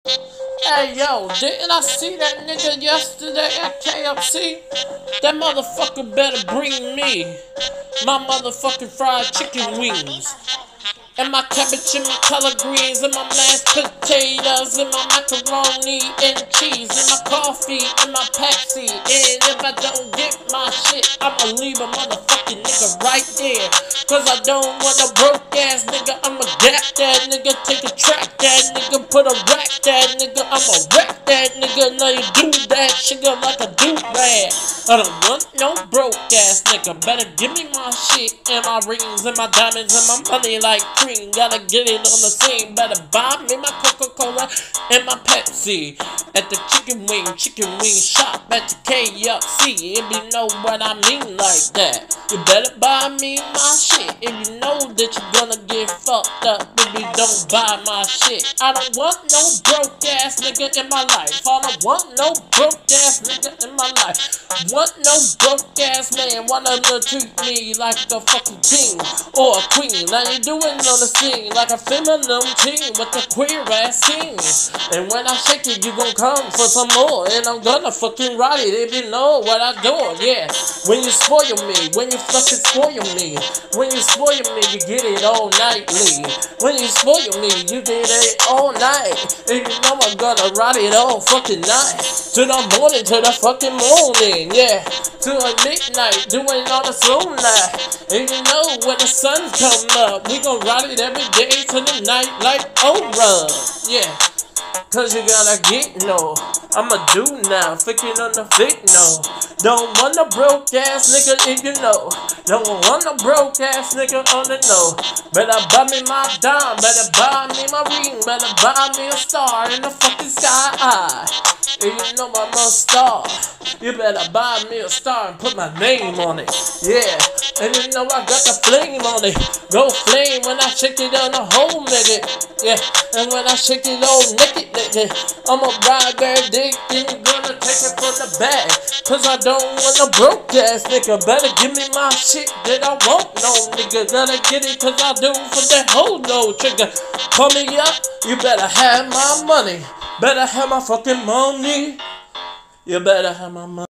Hey yo, didn't I see that nigga yesterday at KFC? That motherfucker better bring me my motherfucking fried chicken wings. And my cabbage and my collard greens and my mashed potatoes and my macaroni and cheese and my coffee and my Pepsi. And if I don't get my shit, I'ma leave a motherfucking nigga right there. Cause I don't want a broke ass nigga. I'ma get that nigga, take a track that nigga, put a rack that nigga. I'ma wreck that nigga. Now you do that shit like a do-rag. I don't want no broke ass nigga. Better give me my shit and my rings and my diamonds and my money like cream. Gotta get it on the scene. Better buy me my Coca-Cola and my Pepsi at the chicken wing shop at the KFC. If you know what I mean like that. You better buy me my shit if you know that you're gonna get fucked up if you don't buy my shit. I don't want no broke ass nigga in my life. I don't want no broke ass nigga in my life. Want no broke ass man wanna treat me like a fucking king or a queen. Now you doing on the scene like a feminine teen with a queer ass scene. And when I shake it, you gon' come for some more. And I'm gonna fucking ride it if you know what I do. Yeah, when you spoil me, when you fucking spoil me, when you spoil me, you get it all nightly. When you spoil me, you get it all night. And you know I'm gonna ride it all fucking night. To the morning, to the fucking morning, yeah. To a midnight, doing all the slow night. And you know when the sun come up, we gon' ride it every day to the night like aura, yeah. Cause you gotta get no, I'ma do now, faking on the fake no. Don't want a broke ass nigga if you know. Don't want a broke ass nigga on the know. Better buy me my dime, better buy me my ring, better buy me a star in the fucking sky. And you know I'm a star. You better buy me a star and put my name on it. Yeah, and you know I got the flame on it. Go flame when I shake it on the whole nigga. Yeah, and when I shake it all naked, nigga, I'ma ride that dick and you gonna take it from the back. Cause I don't want a broke ass nigga. Better give me my shit that I want, no nigga. Gotta get it cause I do for that whole no trigger. Call me up, you better have my money. Better have my fucking money. You better have my money.